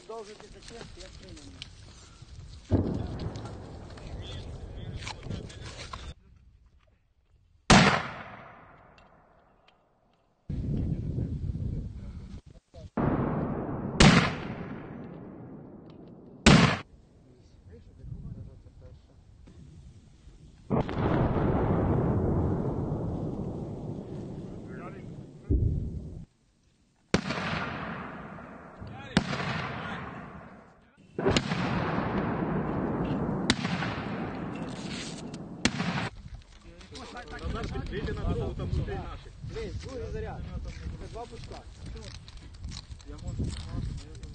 продовжити зачистку, як приймемо. Вийди на дорогу, там людей наших. Дивись, другий заряд. Це два пучка. Я можу